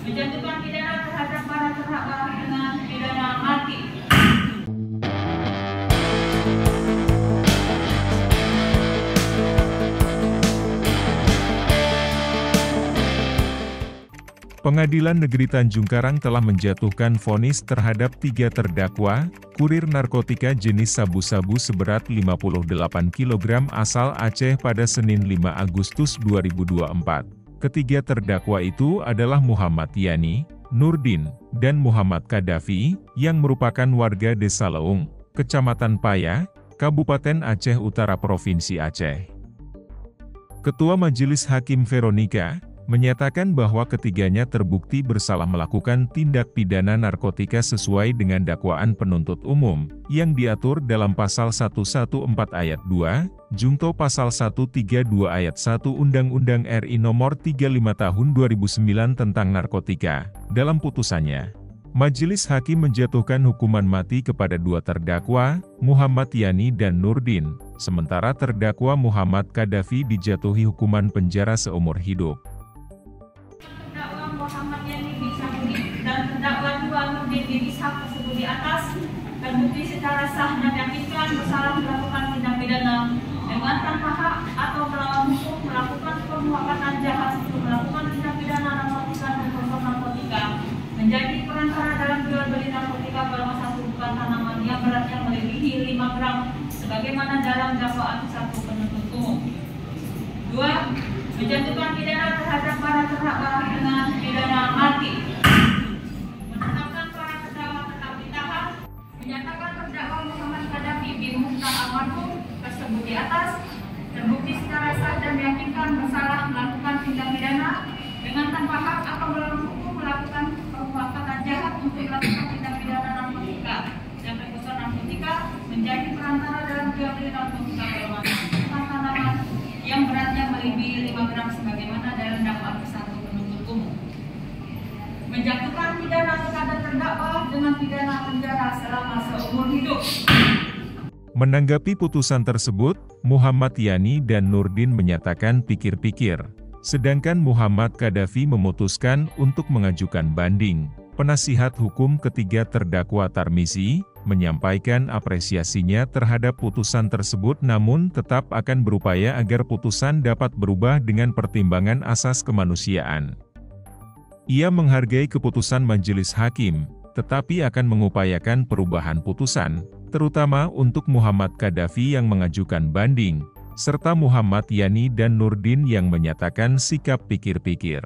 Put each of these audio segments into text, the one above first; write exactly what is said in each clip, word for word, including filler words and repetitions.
menjatuhkan pidana terhadap para terdakwa dengan pidana mati. Pengadilan Negeri Tanjung Karang telah menjatuhkan vonis terhadap tiga terdakwa, kurir narkotika jenis sabu-sabu seberat lima puluh delapan kilogram asal Aceh pada Senin lima Agustus dua ribu dua puluh empat. Ketiga terdakwa itu adalah Muhammad Yani, Nurdin, dan Muhammad Kadafi, yang merupakan warga Desa Leung, Kecamatan Paya, Kabupaten Aceh Utara Provinsi Aceh. Ketua Majelis Hakim Veronica menyatakan bahwa ketiganya terbukti bersalah melakukan tindak pidana narkotika sesuai dengan dakwaan penuntut umum, yang diatur dalam Pasal seratus empat belas Ayat dua, Junto Pasal seratus tiga puluh dua Ayat satu Undang-Undang R I Nomor tiga puluh lima Tahun dua ribu sembilan tentang narkotika. Dalam putusannya, Majelis Hakim menjatuhkan hukuman mati kepada dua terdakwa, Muhammad Yani dan Nurdin, sementara terdakwa Muhammad Kadafi dijatuhi hukuman penjara seumur hidup. Muhammad Yani dan terdakwa dua Nurdin bin Ishak tersebut di atas terbukti secara sah dan meyakinkan bersalah melakukan tindak pidana dengan tanpa hak atau melawan hukum melakukan perbuatan jahat untuk melakukan tindak pidana narkotika dan konsumsi narkotika, menjadi perantara dalam jual beli narkotika golongan satu bukan tanaman yang beratnya melebihi lima gram sebagaimana dalam dakwaan satu penuntut umum. Dua, menjatuhkan pidana terhadap para terdakwa dengan pidana mati. Menetapkan para terdakwa tetap ditahan, menyatakan terdakwa Muhammad Kadafi bin Muhtar almarhum tersebut di atas terbukti secara sah dan meyakinkan bersalah melakukan tindak pidana dengan tanpa hak atau melawan hukum melakukan perbuatan jahat untuk melakukan tindak pidana narkotika dan perkosaan narkotika, menjadi perantara dalam jual beli narkotika golongan tanaman yang beratnya melebihi lima gram sebagaimana dalam dakwaan satu penuntut umum. Menjatuhkan pidana kepada terdakwa dengan pidana penjara selama seumur hidup. Menanggapi putusan tersebut, Muhammad Yani dan Nurdin menyatakan pikir-pikir, sedangkan Muhammad Kadafi memutuskan untuk mengajukan banding. Penasihat hukum ketiga terdakwa Tarmizi menyampaikan apresiasinya terhadap putusan tersebut, namun tetap akan berupaya agar putusan dapat berubah dengan pertimbangan asas kemanusiaan. Ia menghargai keputusan majelis hakim, tetapi akan mengupayakan perubahan putusan, terutama untuk Muhammad Kadafi yang mengajukan banding, serta Muhammad Yani dan Nurdin yang menyatakan sikap pikir-pikir.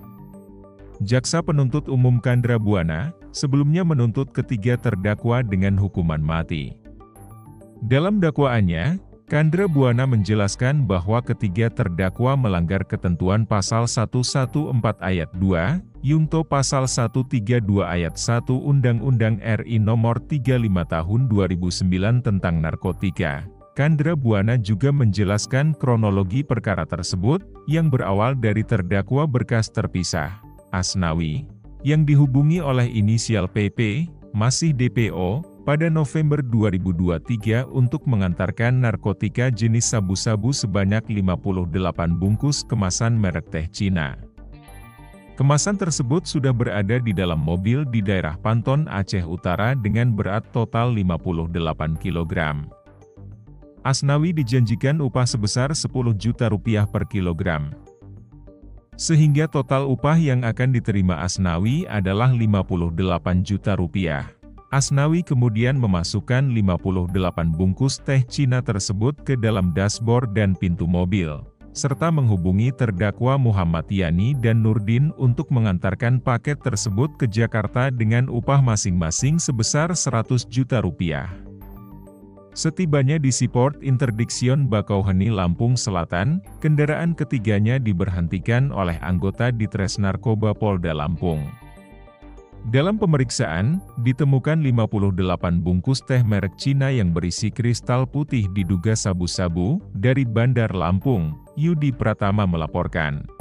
Jaksa Penuntut Umum Kandra Buana sebelumnya menuntut ketiga terdakwa dengan hukuman mati. Dalam dakwaannya, Kandra Buana menjelaskan bahwa ketiga terdakwa melanggar ketentuan Pasal seratus empat belas Ayat dua, Junto Pasal seratus tiga puluh dua Ayat satu Undang-Undang R I Nomor tiga puluh lima Tahun dua ribu sembilan tentang narkotika. Kandra Buana juga menjelaskan kronologi perkara tersebut, yang berawal dari terdakwa berkas terpisah, Asnawi, yang dihubungi oleh inisial P P, masih D P O, pada November dua ribu dua puluh tiga untuk mengantarkan narkotika jenis sabu-sabu sebanyak lima puluh delapan bungkus kemasan merek teh Cina. Kemasan tersebut sudah berada di dalam mobil di daerah Panton, Aceh Utara dengan berat total lima puluh delapan kilogram. Asnawi dijanjikan upah sebesar sepuluh juta rupiah per kilogram. Sehingga total upah yang akan diterima Asnawi adalah lima puluh delapan juta rupiah. Asnawi kemudian memasukkan lima puluh delapan bungkus teh Cina tersebut ke dalam dashboard dan pintu mobil, serta menghubungi terdakwa Muhammad Yani dan Nurdin untuk mengantarkan paket tersebut ke Jakarta dengan upah masing-masing sebesar seratus juta rupiah. Setibanya di Seaport Interdiction Bakauheni, Lampung Selatan, kendaraan ketiganya diberhentikan oleh anggota Ditres Narkoba Polda Lampung. Dalam pemeriksaan, ditemukan lima puluh delapan bungkus teh merek Cina yang berisi kristal putih diduga sabu-sabu, dari Bandar Lampung. Yudi Pratama melaporkan.